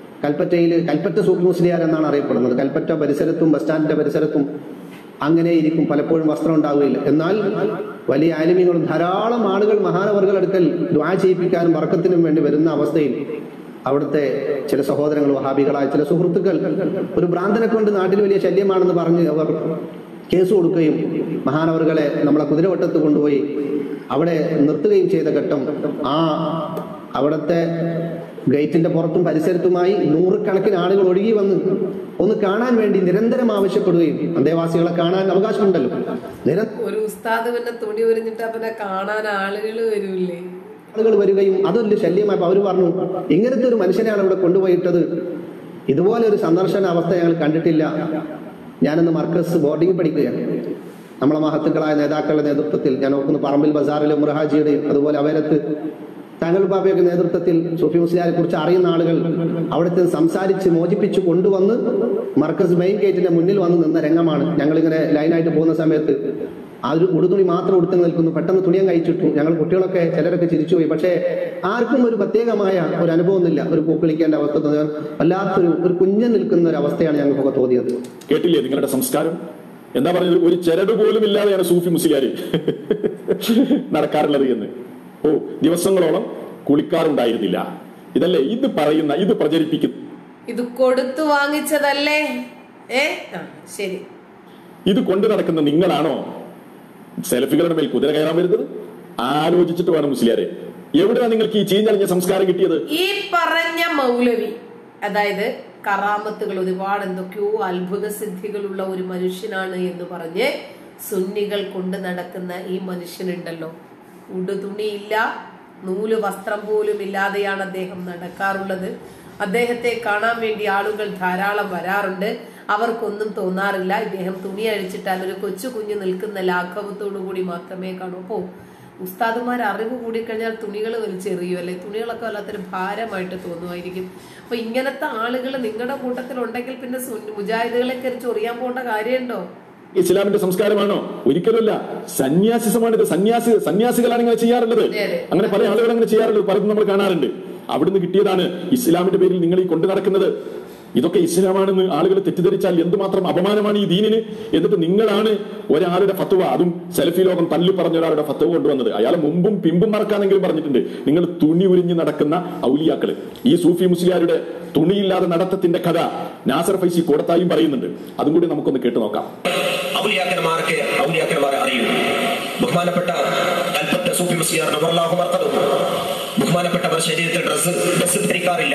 കൽപ്പറ്റ സൂഫി മുസ്ലിയാർ എന്നാണ് അറിയപ്പെടുന്നത്. കൽപ്പറ്റ പരിസരത്തും ബസ് സ്റ്റാൻഡിന്റെ പരിസരത്തും അങ്ങനെ ഇരിക്കും. പലപ്പോഴും വസ്ത്രം ഉണ്ടാവുകയില്ല. എന്നാൽ വലിയ ആലിമീങ്ങളും ധാരാളം ആളുകൾ മഹാനവറുകൾ അടുക്കൽ ദുആ ചെയ്യിപ്പിക്കാനും ബർക്കത്തിനും വേണ്ടി വരുന്ന അവസ്ഥയിൽ അവിടുത്തെ ചില സഹോദരങ്ങൾ, വഹാബികളായ ചില സുഹൃത്തുക്കൾ ഒരു ഭ്രാന്തനെ കൊണ്ട് നാട്ടിൽ വലിയ ശല്യമാണെന്ന് പറഞ്ഞ് അവർ കേസ് കൊടുക്കുകയും മഹാനവറുകളെ നമ്മളെ കുതിരവട്ടത്ത് കൊണ്ടുപോയി അവിടെ നിർത്തുകയും ചെയ്ത ഘട്ടം, അവിടുത്തെ ഗേറ്റിന്റെ പുറത്തും പരിസരത്തുമായി നൂറുകണക്കിന് ആളുകൾ ഒഴുകി വന്ന് ഒന്ന് കാണാൻ വേണ്ടി നിരന്തരം ആവശ്യപ്പെടുകയും, അന്തേവാസികളെ കാണാൻ അവകാശമുണ്ടല്ലോ, ഒരു ഉസ്താദ് പിന്നെ തുണി ഉരിഞ്ഞിട്ട് പിന്നെ കാണാൻ ആളുകൾ വരികയും അതൊരു ശല്യമായപ്പോൾ അവർ പറഞ്ഞു, ഇങ്ങനത്തെ ഒരു മനുഷ്യനെയാണ് ഇവിടെ കൊണ്ടുപോയിട്ടത്, ഇതുപോലെ ഒരു സന്ദർശന അവസ്ഥ ഞങ്ങൾ കണ്ടിട്ടില്ല. ഞാനന്ന് മർക്കസ് ബോർഡിംഗ് പഠിക്കുകയാണ്. നമ്മളെ മഹത്തുക്കളായ നേതാക്കളുടെ നേതൃത്വത്തിൽ, ഞാൻ ഓർക്കുന്നു പറമ്പിൽ ബസാറിലെ ഉമർഹാജിയുടെയും അതുപോലെ അവരത്ത് താങ്കൾ ബാബയൊക്കെ നേതൃത്വത്തിൽ സൂഫി മുസ്ലിയാരെ കുറിച്ച് അറിയുന്ന ആളുകൾ അവിടുത്തെ സംസാരിച്ച് മോചിപ്പിച്ച് കൊണ്ടുവന്ന് മർക്കസ് മെയിൻ ഗേറ്റിന്റെ മുന്നിൽ വന്ന് നിന്ന രംഗമാണ്. ഞങ്ങളിങ്ങനെ ലൈനായിട്ട് പോകുന്ന സമയത്ത് ആ ഒരു ഉടുതുണി മാത്രം ഉടുത്ത് നിൽക്കുന്നു. പെട്ടെന്ന് തുണിയം കഴിച്ചിട്ടു. ഞങ്ങൾ കുട്ടികളൊക്കെ ചിലരൊക്കെ ചിരിച്ചുപോയി. പക്ഷേ ആർക്കും ഒരു പ്രത്യേകമായ ഒരു അനുഭവമൊന്നുമില്ല. ഒരു പൂക്കളിക്കേണ്ട അവസ്ഥ, വല്ലാത്തൊരു കുഞ്ഞൻ നിൽക്കുന്ന ഒരു അവസ്ഥയാണ് ഞങ്ങൾക്കൊക്കെ തോന്നിയത്. കേട്ടില്ലേ നിങ്ങളുടെ സംസ്കാരം? എന്താ പറയുന്നത്? ഒരു ചരട് പോലും ഇല്ലാതെയാണ് സൂഫി മുസ്ലിയാർ നടക്കാറുള്ളത് എന്ന്. ദിവസങ്ങളോളം കുളിക്കാറുണ്ടായിരുന്നില്ല. ഇതല്ലേ ഇത് പറയുന്ന, ഇത് പ്രചരിപ്പിക്കുന്നു, ഇത് കൊടുത്തു വാങ്ങിച്ചതല്ലേ? ശരി, ഇത് കൊണ്ടു നടക്കുന്ന നിങ്ങളാണോ സെലഫികളുടെ മേൽ കുതിര കയറാൻ വരുന്നത്? ആലോചിച്ചിട്ട് വേണം മുസ്ലിയാരെ. എവിടെയാണ് നിങ്ങൾക്ക് ഈ ചീഞ്ഞളിഞ്ഞ സംസ്കാരം കിട്ടിയത്? ഈ പറഞ്ഞ മൗലവി, അതായത് കറാമത്തുകൾ, ഒരുപാട് എന്തൊക്കെയോ അത്ഭുത സിദ്ധികളുള്ള ഒരു മനുഷ്യനാണ് എന്ന് പറഞ്ഞ് സുന്നികൾ കൊണ്ട് നടക്കുന്ന ഈ മനുഷ്യനുണ്ടല്ലോ, ഉടുതുണിയില്ല, നൂല് വസ്ത്രം പോലും ഇല്ലാതെയാണ് അദ്ദേഹം നടക്കാറുള്ളത്. അദ്ദേഹത്തെ കാണാൻ വേണ്ടി ആളുകൾ ധാരാളം വരാറുണ്ട്. അവർക്കൊന്നും തോന്നാറില്ല ഇദ്ദേഹം തുണി അഴിച്ചിട്ടാൽ ഒരു കൊച്ചു കുഞ്ഞു നിൽക്കുന്ന ലാഘവത്തോടു കൂടി മാത്രമേ കാണൂ. അപ്പോ ഉസ്താദുമാർ അറിവ് കൂടിക്കഴിഞ്ഞാൽ തുണികൾ വലിച്ചെറിയുമല്ലേ, തുണികളൊക്കെ വല്ലാത്തൊരു ഭാരമായിട്ട് തോന്നുമായിരിക്കും. അപ്പൊ ഇങ്ങനത്തെ ആളുകൾ നിങ്ങളുടെ കൂട്ടത്തിലുണ്ടെങ്കിൽ പിന്നെ മുജാഹിദുകളെ കയറി ചൊറിയാൻ പോകേണ്ട കാര്യമുണ്ടോ? ഇസ്ലാമിന്റെ സംസ്കാരമാണോ? ഒരിക്കലുമല്ല. സന്യാസിസമാണിത്. സന്യാസികളാണ് ഇങ്ങനെ ചെയ്യാറുള്ളത്. അങ്ങനെ പല ആളുകൾ അങ്ങനെ ചെയ്യാറുള്ളത്, പലതും നമ്മൾ കാണാറുണ്ട്. അവിടുന്ന് കിട്ടിയതാണ് ഇസ്ലാമിന്റെ പേരിൽ നിങ്ങൾ ഈ കൊണ്ടു നടക്കുന്നത്. ഇതൊക്കെ ഇസ്ലാമാണെന്ന് ആളുകൾ തെറ്റിദ്ധരിച്ചാൽ എന്തുമാത്രം അപമാനമാണ് ഈ ദീനിന്. എന്നിട്ട് നിങ്ങളാണ് ഒരാളുടെ ഫത്വ, അതും സെൽഫി ലോകം തല്ലി പറഞ്ഞ ഒരാളുടെ ഫത്വ കൊണ്ടുവന്നത്. അയാൾ മുമ്പും പിമ്പും മറക്കാനെങ്കിലും പറഞ്ഞിട്ടുണ്ട്. നിങ്ങൾ തുണി ഉരിഞ്ഞ് നടക്കുന്ന ഔലിയാക്കള്, ഈ സൂഫി മുസ്ലിയാരുടെ തുണിയില്ലാതെ നടത്തത്തിന്റെ കഥ നാസർ ഫൈസി കോടത്തായും പറയുന്നുണ്ട്. അതും കൂടി നമുക്കൊന്ന് കേട്ടു നോക്കാം. ഔലിയാക്കന്മാരെ അറിയുന്നു. ബഹുമാനപ്പെട്ട കൽപ്പറ്റ സൂഫി മുസ്ലിയാർ ബഹുമാനപ്പെട്ടവർ ശരീരത്തിൽ ഡ്രസ് ധരിക്കാറില്ല.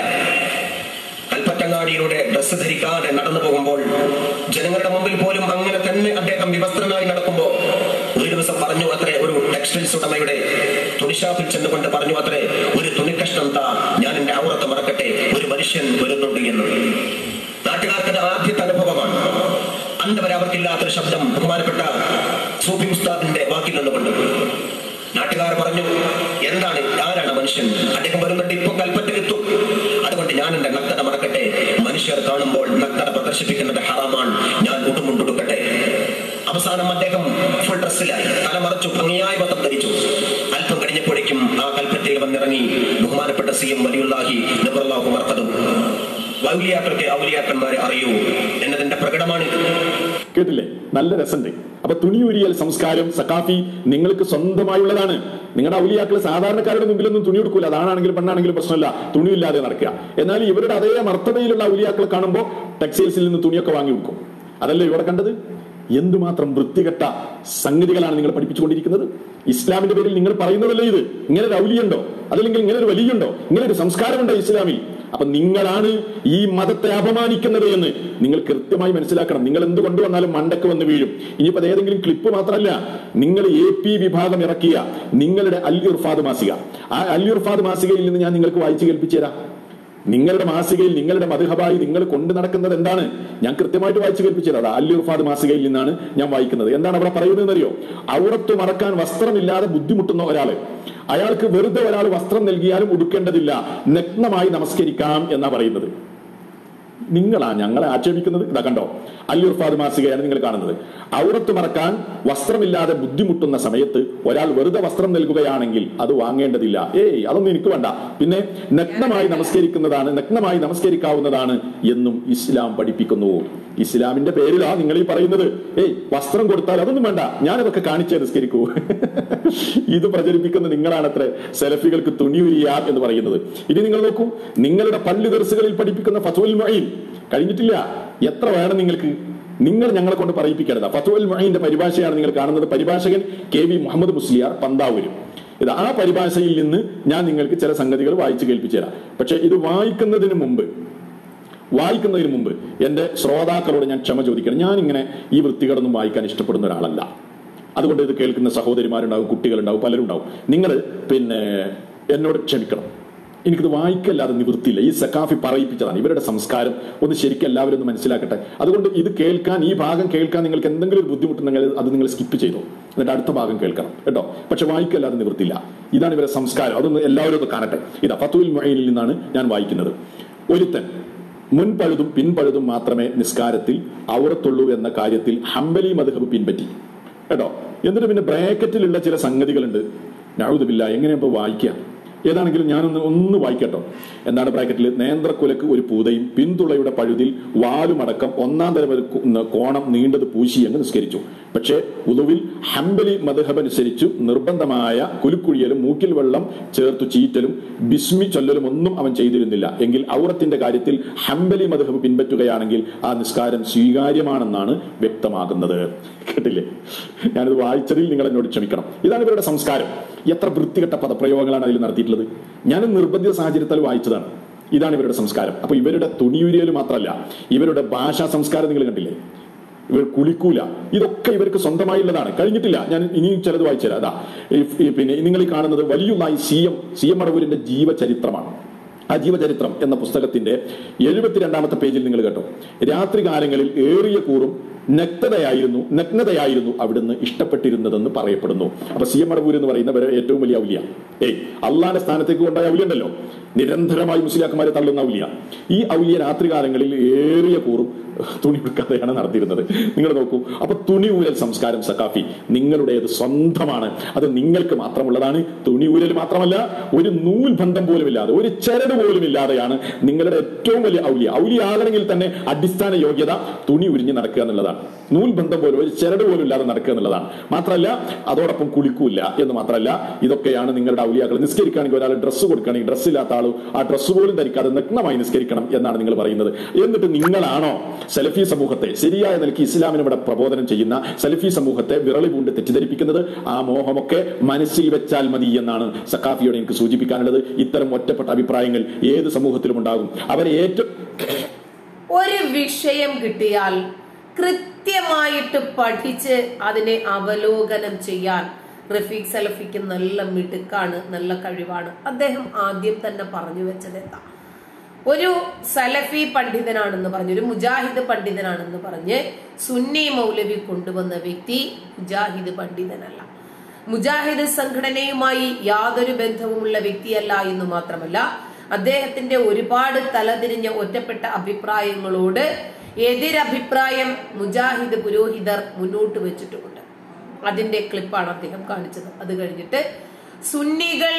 കൽപ്പറ്റങ്ങാടിയിലൂടെ ഡ്രസ് ധരിക്കാതെ നടന്നു പോകുമ്പോൾ ജനങ്ങളുടെ മുമ്പിൽ പോലും അങ്ങനെ തന്നെ അദ്ദേഹം വിവസ്ത്രനായി നടക്കുമ്പോൾ ഒരു ദിവസം പറഞ്ഞു അത്രേ, ഒരു ടെക്സ്റ്റൈൽസ് ഉടമയുടെ തുണിഷാപ്പിൽ ചെന്നുകൊണ്ട് പറഞ്ഞു അത്രേ, ഒരു തുണിക്കഷ്ണം താ, ഞാൻ എന്റെ ഔറത്ത് മറക്കട്ടെ, ഒരു മനുഷ്യൻ വരുന്നുണ്ട് എന്ന്. നാട്ടുകാർക്ക് ആദ്യത്തെ അനുഭവമാണ്. അന്തവരെ അവർക്കില്ലാത്തൊരു ശബ്ദം ബഹുമാനപ്പെട്ട സൂഫി ഉസ്താദിന്റെ വാക്കിൽ നിന്നുകൊണ്ട്. നാട്ടുകാർ പറഞ്ഞു, എന്താണ്, ആരാണ് മനുഷ്യൻ? അദ്ദേഹം വരുന്നുണ്ട്, ഇപ്പൊ കൽപ്പറ്റെത്തും, അതുകൊണ്ട് ഞാൻ എന്റെ നഗ്നത മറക്കട്ടെ, മനുഷ്യർ കാണുമ്പോൾ നഗ്നത പ്രദർശിപ്പിക്കുന്നത് ഹറാമാണ്, ഞാൻ ഉടുമുണ്ടുടുക്കട്ടെ. അവസാനം അദ്ദേഹം ഫുൾ ഡ്രസ്സിലായി, തലമറച്ചു, ഭംഗിയായി വസ്ത്രം ധരിച്ചു. അല്പം കഴിഞ്ഞപ്പോഴേക്കും ആ കൽപ്പറ്റയിൽ വന്നിറങ്ങി ബഹുമാനപ്പെട്ട CM വലിയുല്ലാഹി നബറല്ലാഹു മർഖദും. ഔലിയാക്കൾക്ക് ഔലിയാക്കന്മാരെ അറിയൂ എന്നതിന്റെ പ്രകടമാണ്. കേട്ടില്ലേ? നല്ല രസമുണ്ട്. അപ്പൊ തുണിയുരിയൽ സംസ്കാരം സഖാഫി നിങ്ങൾക്ക് സ്വന്തമായുള്ളതാണ്. നിങ്ങളുടെ ഔലിയാക്കൾ സാധാരണക്കാരുടെ മുമ്പിലൊന്നും തുണി കൊടുക്കൂല. അതാണെങ്കിലും പെണ്ണാണെങ്കിലും പ്രശ്നമില്ല, തുണിയില്ലാതെ നടക്കുക. എന്നാൽ ഇവരുടെ അതേ മർത്തബയിലുള്ള ഔലിയാക്കൾ കാണുമ്പോൾ ടെക്സ്റ്റൈൽസിൽ നിന്ന് തുണിയൊക്കെ വാങ്ങി കൊടുക്കും. അതല്ലേ ഇവിടെ കണ്ടത്? എന്തുമാത്രം വൃത്തികെട്ട സംഗതികളാണ് നിങ്ങൾ പഠിപ്പിച്ചുകൊണ്ടിരിക്കുന്നത്. ഇസ്ലാമിന്റെ പേരിൽ നിങ്ങൾ പറയുന്നതല്ലേ ഇത്? ഇങ്ങനെ ഒരു ഔലിയുണ്ടോ? അതല്ലെങ്കിൽ ഇങ്ങനെ ഒരു വലിയുണ്ടോ? ഇങ്ങനെ ഒരു സംസ്കാരമുണ്ടോ ഇസ്ലാമിൽ? അപ്പൊ നിങ്ങളാണ് ഈ മതത്തെ അപമാനിക്കുന്നത് എന്ന് നിങ്ങൾ കൃത്യമായി മനസ്സിലാക്കണം. നിങ്ങൾ എന്ത് കൊണ്ടുവന്നാലും മണ്ടക്ക് വന്ന് വീഴും. ഇനിയിപ്പോ ഏതെങ്കിലും ക്ലിപ്പ് മാത്രമല്ല, നിങ്ങൾ AP വിഭാഗം ഇറക്കിയ നിങ്ങളുടെ അൽ ഇർഫാദ് മാസിക, ആ അൽ ഇർഫാദ് മാസികയിൽ നിന്ന് ഞാൻ നിങ്ങൾക്ക് വായിച്ചു കേൾപ്പിച്ചു തരാം. നിങ്ങളുടെ മാസികയിൽ നിങ്ങളുടെ മദ്ഹബായി നിങ്ങൾ കൊണ്ടു നടക്കുന്നത് എന്താണ് ഞാൻ കൃത്യമായിട്ട് വായിച്ചു കേൾപ്പിച്ചത്. അത് അൽ ഇർഫാദ് മാസികയിൽ നിന്നാണ് ഞാൻ വായിക്കുന്നത്. എന്താണ് അവിടെ പറയുന്നതെന്ന് അറിയോ? ഔറത്ത് മറക്കാൻ വസ്ത്രമില്ലാതെ ബുദ്ധിമുട്ടുന്ന ഒരാള്, അയാൾക്ക് വെറുതെ ഒരാൾ വസ്ത്രം നൽകിയാലും ഉടുക്കേണ്ടതില്ല, നഗ്നമായി നമസ്കരിക്കാം എന്നാ പറയുന്നത്. നിങ്ങളാ ഞങ്ങളെ ആക്ഷേപിക്കുന്നത്? ഇതാ കണ്ടോ, അൽ ഇർഫാദ് മാസികയാണ് നിങ്ങൾ കാണുന്നത്. ഔറത്ത് മറക്കാൻ വസ്ത്രമില്ലാതെ ബുദ്ധിമുട്ടുന്ന സമയത്ത് ഒരാൾ വെറുതെ വസ്ത്രം നൽകുകയാണെങ്കിൽ അത് വാങ്ങേണ്ടതില്ല. അതൊന്നും എനിക്ക് വേണ്ട. പിന്നെ നഗ്നമായി നമസ്കരിക്കാവുന്നതാണ് എന്നും ഇസ്ലാം പഠിപ്പിക്കുന്നു. ഇസ്ലാമിന്റെ പേരിലാ നിങ്ങൾ ഈ പറയുന്നത്. വസ്ത്രം കൊടുത്താൽ അതൊന്നും വേണ്ട, ഞാനതൊക്കെ കാണിച്ചേ നിസ്കരിക്കൂ. ഇത് പ്രചരിപ്പിക്കുന്ന നിങ്ങളാണത്രേ സെലഫികൾക്ക് തുണിയുരിയ എന്ന് പറയുന്നത്. ഇനി നിങ്ങൾ നോക്കൂ, നിങ്ങളുടെ പള്ളി ദർസുകളിൽ പഠിപ്പിക്കുന്ന ഫത്വൽ മുഈൻ കഴിഞ്ഞിട്ടില്ല. എത്ര വേണം നിങ്ങൾക്ക്? നിങ്ങൾ ഞങ്ങളെ കൊണ്ട് പറയിപ്പിക്കേണ്ടതാ. ഫത്വൽ മുഈന്റെ പരിഭാഷയാണ് നിങ്ങൾ കാണുന്നത്. പരിഭാഷകൻ KV മുഹമ്മദ് മുസ്ലിയാർ പന്താവൂര്. ഇത് ആ പരിഭാഷയിൽ നിന്ന് ഞാൻ നിങ്ങൾക്ക് ചില സംഗതികൾ വായിച്ചു കേൾപ്പിച്ചു തരാം. പക്ഷെ ഇത് വായിക്കുന്നതിന് മുമ്പ് എന്റെ ശ്രോതാക്കളോട് ഞാൻ ക്ഷമ ചോദിക്കണം. ഞാനിങ്ങനെ ഈ വൃത്തികേടൊന്നും വായിക്കാൻ ഇഷ്ടപ്പെടുന്ന ഒരാളല്ല. അതുകൊണ്ട് ഇത് കേൾക്കുന്ന സഹോദരിമാരുണ്ടാവും, കുട്ടികളുണ്ടാവും, പലരും ഉണ്ടാവും. നിങ്ങൾ എന്നോട് ക്ഷമിക്കണം. എനിക്കിത് വായിക്കല്ലാതെ നിവൃത്തിയില്ല. ഈ സഖാഫി പറയിപ്പിച്ചതാണ്. ഇവരുടെ സംസ്കാരം ഒന്ന് ശരിക്കും എല്ലാവരും ഒന്ന് മനസ്സിലാക്കട്ടെ. അതുകൊണ്ട് ഇത് കേൾക്കാൻ, ഈ ഭാഗം കേൾക്കാൻ നിങ്ങൾക്ക് എന്തെങ്കിലും ഒരു ബുദ്ധിമുട്ടുണ്ടെങ്കിൽ അത് നിങ്ങൾ സ്കിപ്പ് ചെയ്തു, എന്നിട്ട് അടുത്ത ഭാഗം കേൾക്കണം കേട്ടോ. പക്ഷെ വായിക്കല്ലാതെ നിവൃത്തിയില്ല. ഇതാണ് ഇവരുടെ സംസ്കാരം. അതൊന്ന് എല്ലാവരും ഒന്ന് കാണട്ടെ. ഇതാ ഫത്വൽ മുഈനിൽ നിന്നാണ് ഞാൻ വായിക്കുന്നത്. ഒരുത്തൻ മുൻപഴുതും പിൻപഴുതും മാത്രമേ നിസ്കാരത്തിൽ ഔറത്തുള്ളൂ എന്ന കാര്യത്തിൽ ഹംബലി മദ്ഹബ് പിൻപറ്റി കേട്ടോ. എന്നിട്ട് പിന്നെ ബ്രാക്കറ്റിലുള്ള ചില സംഗതികളുണ്ട്. നഊദു ബില്ലാഹ്, എങ്ങനെയാ ഇപ്പൊ വായിക്കുക? ഏതാണെങ്കിലും ഞാനൊന്ന് വായിക്കട്ടോ. എന്താണ് ബ്രാക്കറ്റിൽ? നേന്ത്രക്കുലക്ക് ഒരു പൂതയും പിന്തുളയുടെ പഴുതിൽ വാലുമടക്കം ഒന്നാം തരം ഒരു കോണം നീണ്ടത് പൂശി എന്ന് നിസ്കരിച്ചു. പക്ഷേ ഉദുവിൽ ഹംബലി മദ്ഹബ് അനുസരിച്ചു നിർബന്ധമായ കുലുക്കുഴിയലും മൂക്കിൽ വെള്ളം ചേർത്തു ചീറ്റലും ബിസ്മി ചൊല്ലലും ഒന്നും അവൻ ചെയ്തിരുന്നില്ല. എങ്കിൽ ഔറത്തിന്റെ കാര്യത്തിൽ ഹംബലി മദ്ഹബ് പിൻപറ്റുകയാണെങ്കിൽ ആ നിസ്കാരം സ്വീകാര്യമാണെന്നാണ് വ്യക്തമാകുന്നത്. കേട്ടില്ലേ? ഞാനിത് വായിച്ചതിൽ നിങ്ങൾ എന്നോട് ക്ഷമിക്കണം. ഇതാണ് ഇവരുടെ സംസ്കാരം. എത്ര വൃത്തികെട്ട പദപ്രയോഗങ്ങളാണ് അതിൽ നടത്തിയിട്ടുള്ളത്. ഞാൻ നിർബന്ധിത സാഹചര്യത്തിൽ വായിച്ചതാണ്. ഇതാണ് ഇവരുടെ സംസ്കാരം. അപ്പൊ ഇവരുടെ തുണിയുരിയൽ മാത്രമല്ല, ഇവരുടെ ഭാഷാ സംസ്കാരം നിങ്ങൾ കണ്ടില്ലേ? ഇവർ കുളിക്കൂല. ഇതൊക്കെ ഇവർക്ക് സ്വന്തമായുള്ളതാണ്. കഴിഞ്ഞിട്ടില്ല. ഞാൻ ഇനിയും ചിലത് വായിച്ചു തരാം. അതാ പിന്നെ നിങ്ങൾ ഈ കാണുന്നത് വലിയുള്ളായി സി എം മടവൂരിന്റെ ജീവചരിത്രമാണ്. ആ ജീവചരിത്രം എന്ന പുസ്തകത്തിന്റെ 72ാമത്തെ പേജിൽ നിങ്ങൾ കേട്ടോ, രാത്രികാലങ്ങളിൽ ഏറിയ കൂറും നഗ്നതയായിരുന്നു അവിടുന്ന് ഇഷ്ടപ്പെട്ടിരുന്നതെന്ന് പറയപ്പെടുന്നു. അപ്പൊ സി എം മടവൂർ എന്ന് പറയുന്നവരെ ഏറ്റവും വലിയ ഔലിയ, അള്ളാന്റെ സ്ഥാനത്തേക്ക് കൊണ്ടായ ഔലിയ ഉണ്ടല്ലോ, നിരന്തരമായി മുസ്ലിയാക്കന്മാരെ തള്ളുന്ന ഔലിയ. ഈ ഔലിയ രാത്രികാലങ്ങളിൽ ഏറിയ കൂറും തുണി ഉടുക്കാതെയാണ് നടത്തിയിരുന്നത്. നിങ്ങൾ നോക്കൂ. അപ്പൊ തുണി ഊരൽ സംസ്കാരം സഖാഫി നിങ്ങളുടേത് സ്വന്തമാണ്. അത് നിങ്ങൾക്ക് മാത്രമുള്ളതാണ്. തുണി ഊരൽ മാത്രമല്ല, ഒരു നൂൽ ബന്ധം പോലും ഇല്ലാതെ, ഒരു ചരട് പോലും ഇല്ലാതെയാണ് നിങ്ങളുടെ ഏറ്റവും വലിയ ഔലിയ. ഔലിയ ആകണമെങ്കിൽ തന്നെ അടിസ്ഥാന യോഗ്യത തുണി ഉരിഞ്ഞ് നടക്കുക എന്നുള്ളതാണ്. നൂൽ ബന്ധം പോലും, ഒരു ചരട് പോലും ഇല്ലാതെ നടക്കുക എന്നുള്ളതാണ്. മാത്രമല്ല അതോടൊപ്പം കുളിക്കൂല എന്ന് മാത്രമല്ല, ഇതൊക്കെയാണ് നിങ്ങളുടെ ഔലിയാക്കൾ. നിസ്കരിക്കുകയാണെങ്കിൽ ഒരാൾ ഡ്രസ്സ് കൊടുക്കുകയാണെങ്കിൽ ഡ്രസ്സ് ഇല്ലാത്ത ആളും ആ ഡ്രസ്സ് പോലും ധരിക്കാതെ നഗ്നമായി നിസ്കരിക്കണം എന്നാണ് നിങ്ങൾ പറയുന്നത്. എന്നിട്ട് നിങ്ങളാണോ സലഫി സമൂഹത്തെ ശരിയായ നിലയ്ക്ക് ഇസ്ലാമിനെ ഇവിടെ പ്രബോധനം ചെയ്യുന്ന സലഫി സമൂഹത്തെ വിരളി പൂണ്ട് തെറ്റിദ്ധരിപ്പിക്കുന്നത്? ആ മോഹമൊക്കെ മനസ്സിൽ വെച്ചാൽ മതി എന്നാണ് സഖാഫിയോട് എനിക്ക് സൂചിപ്പിക്കാനുള്ളത്. ഇത്തരം ഒറ്റപ്പെട്ട അഭിപ്രായങ്ങൾ ഏത് സമൂഹത്തിലും ഉണ്ടാകും. അവരെ ഏറ്റവും ഒരു വിഷയം കിട്ടിയാൽ കൃത്യമായിട്ട് പഠിച്ച് അതിനെ അവലോകനം ചെയ്യാൻ റഫീഖ് സലഫിക്ക് നല്ല മിടുക്കാണ്, നല്ല കഴിവാണ്. അദ്ദേഹം ആദ്യം തന്നെ പറഞ്ഞു വെച്ചത് എന്താ? ഒരു സലഫി പണ്ഡിതനാണെന്ന് പറഞ്ഞ്, ഒരു മുജാഹിദ് പണ്ഡിതനാണെന്ന് പറഞ്ഞ് സുന്നി മൗലവി കൊണ്ടുവന്ന വ്യക്തി മുജാഹിദ് പണ്ഡിതനല്ല, മുജാഹിദ് സംഘടനയുമായി യാതൊരു ബന്ധവുമുള്ള വ്യക്തിയല്ല എന്ന് മാത്രമല്ല, അദ്ദേഹത്തിന്റെ ഒരുപാട് തലതിരിഞ്ഞ ഒറ്റപ്പെട്ട അഭിപ്രായങ്ങളോട് എതിരഭിപ്രായം മുജാഹിദ് പുരോഹിതർ മുന്നോട്ട് വെച്ചിട്ടുമുണ്ട്. അതിന്റെ ക്ലിപ്പാണ് അദ്ദേഹം കാണിച്ചത്. അത് കഴിഞ്ഞിട്ട് സുന്നികൾ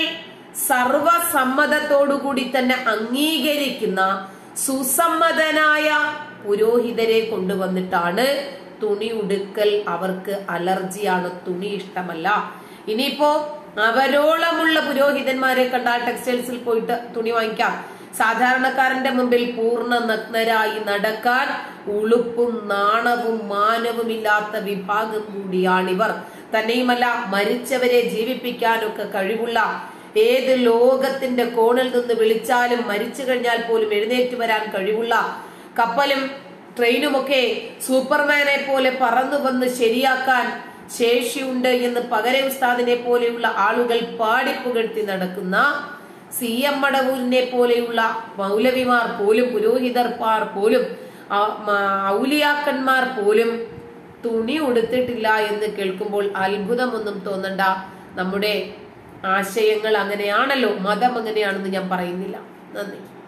സർവസമ്മതത്തോടുകൂടി തന്നെ അംഗീകരിക്കുന്ന സുസമ്മതനായ പുരോഹിതരെ കൊണ്ടുവന്നിട്ടാണ് തുണി ഉടുക്കൽ അവർക്ക് അലർജിയാണ്, തുണി ഇഷ്ടമല്ല. ഇനിയിപ്പോ അവരോളമുള്ള പുരോഹിതന്മാരെ കണ്ടാൽ ടെക്സ്റ്റൈൽസിൽ പോയിട്ട് തുണി വാങ്ങിക്കാം. സാധാരണക്കാരന്റെ മുമ്പിൽ പൂർണ്ണ നഗ്നരായി നടക്കാൻ ഉളുപ്പും നാണവും മാനവും ഇല്ലാത്ത വിഭാഗം കൂടിയാണിവർ. തന്നെയുമല്ല, മരിച്ചവരെ ജീവിപ്പിക്കാനൊക്കെ കഴിവുള്ള, ഏത് ലോകത്തിന്റെ കോണിൽ നിന്ന് വിളിച്ചാലും മരിച്ചു കഴിഞ്ഞാൽ പോലും എഴുന്നേറ്റ് വരാൻ കഴിവുള്ള, കപ്പലും ട്രെയിനുമൊക്കെ സൂപ്പർമാനെ പോലെ പറന്നു വന്ന് ശരിയാക്കാൻ ശേഷിയുണ്ട് എന്ന് പകര ഉസ്താദിനെ പോലെയുള്ള ആളുകൾ പാടിപ്പുകഴ്ത്തി നടക്കുന്ന സി എം മടവൂരിനെ പോലെയുള്ള മൗലവിമാർ പോലും, പുരോഹിതർമാർ പോലും, ഔലിയാക്കന്മാർ പോലും തുണി ഉടുത്തിട്ടില്ല എന്ന് കേൾക്കുമ്പോൾ അത്ഭുതമൊന്നും തോന്നണ്ട. നമ്മുടെ ആശയങ്ങൾ അങ്ങനെയാണല്ലോ, മതം അങ്ങനെയാണെന്ന് ഞാൻ പറയുന്നില്ല. നന്ദി.